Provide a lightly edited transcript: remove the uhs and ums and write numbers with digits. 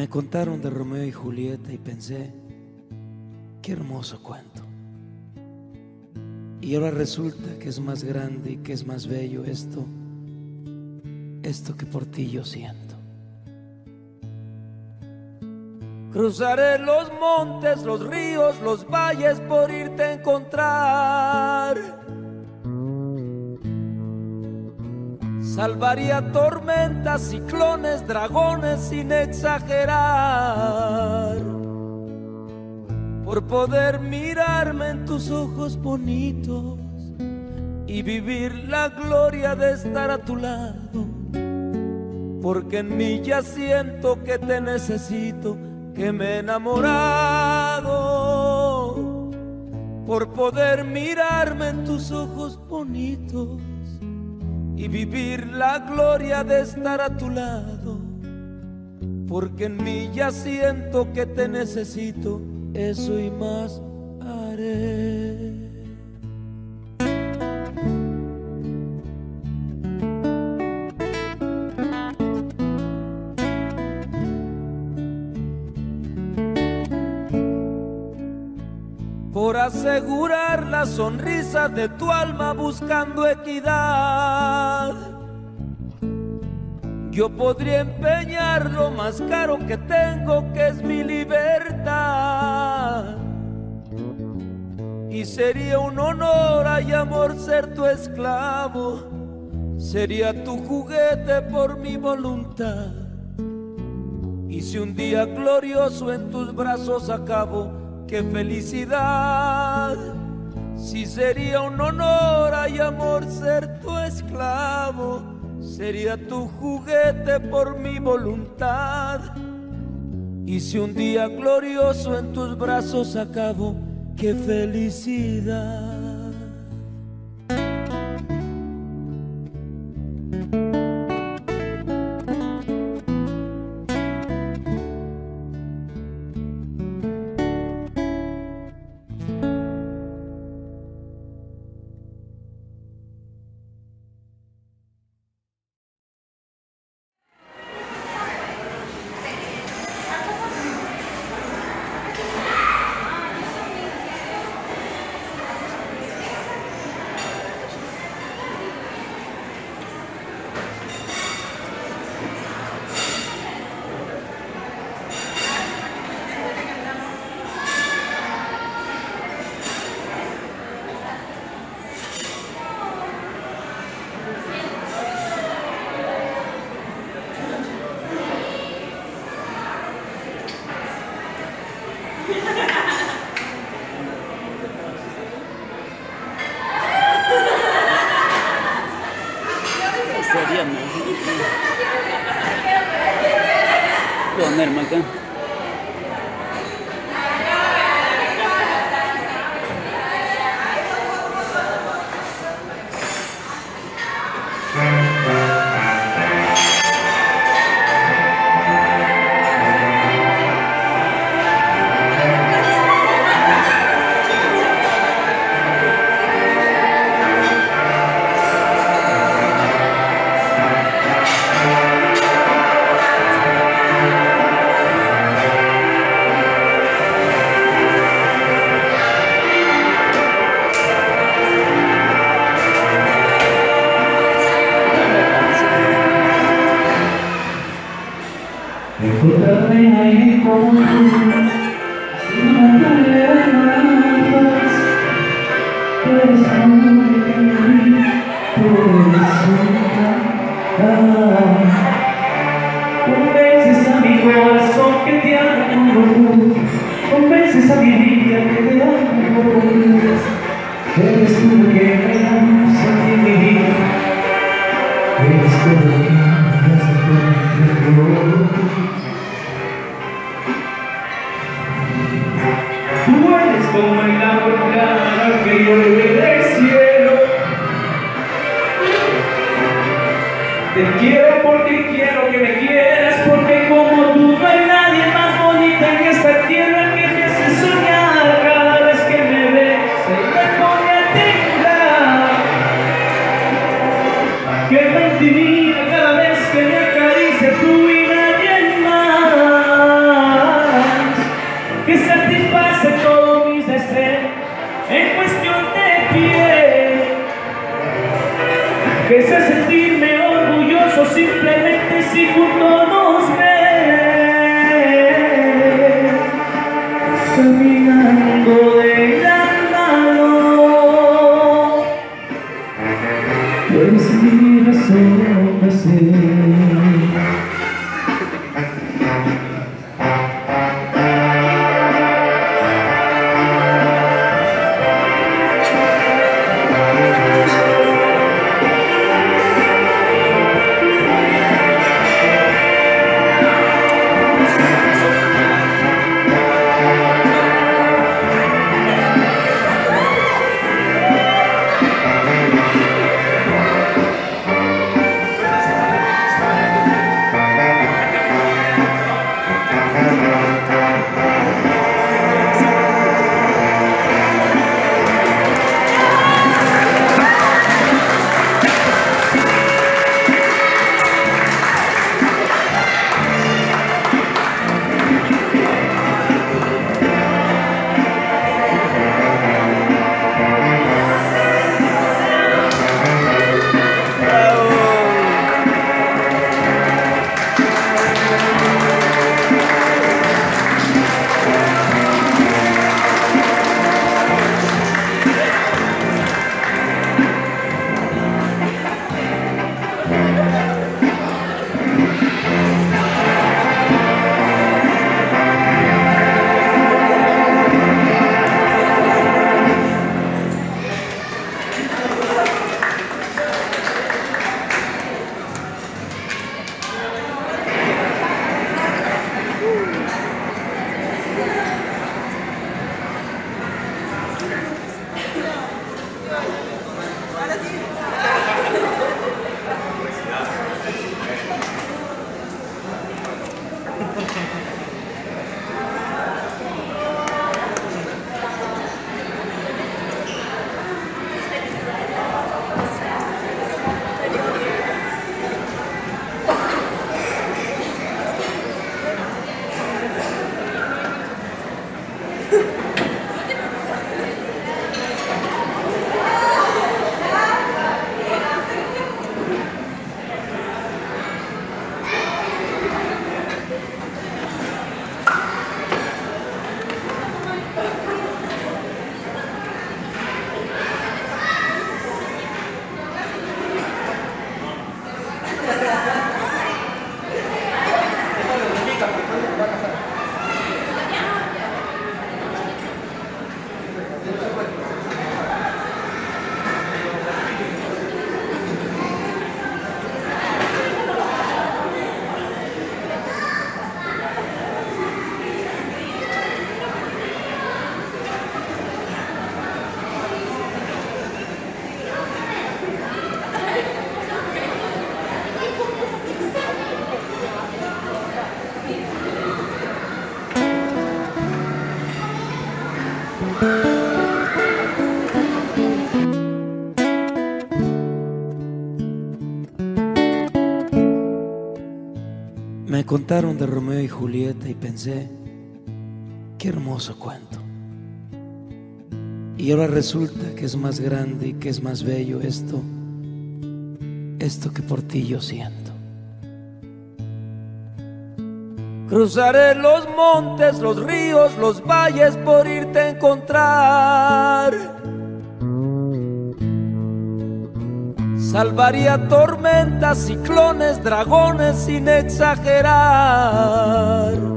Me contaron de Romeo y Julieta y pensé, qué hermoso cuento. Y ahora resulta que es más grande y que es más bello esto que por ti yo siento. Cruzaré los montes, los ríos, los valles por irte a encontrar. Salvaría tormentas, ciclones, dragones sin exagerar, por poder mirarme en tus ojos bonitos y vivir la gloria de estar a tu lado. Porque en mí ya siento que te necesito, que me he enamorado, por poder mirarme en tus ojos bonitos y vivir la gloria de estar a tu lado. Porque en mí ya siento que te necesito, eso y más haré. Por asegurar la sonrisa de tu alma buscando equidad, yo podría empeñar lo más caro que tengo, que es mi libertad. Y sería un honor y amor ser tu esclavo, sería tu juguete por mi voluntad. Y si un día glorioso en tus brazos acabo, ¡qué felicidad! Si sería un honor y amor ser tu esclavo, sería tu juguete por mi voluntad. Y si un día glorioso en tus brazos acabo, ¡qué felicidad! Ponerme acá. Encontrarme ahí con tú, sin una tarea más. Tú eres muy feliz, tú eres única. Convences a mi corazón que te amo con locura, convences a mi vida que te amo con locura. Eres tú lo que me amas a ti, mi vida. Eres tú lo que me amas a ti, mi vida. Tú eres como el agua clara que llueve del cielo. Te quiero porque quiero que me quieras, porque como tú no hay nadie más bonita en esta tierra que me hace soñar cada vez que me besa y me pone a temblar, que me intimida cada vez que me acaricia tú y nadie más. en cuestión de piel, que sé sentirme orgulloso simplemente si junto nos ves, caminando de la mano. Tú eres mi razón de ser. Me contaron de Romeo y Julieta y pensé, qué hermoso cuento. Y ahora resulta que es más grande y que es más bello esto que por ti yo siento. Cruzaré los montes, los ríos, los valles por irte a encontrar. Salvaría tormentas, ciclones, dragones sin exagerar.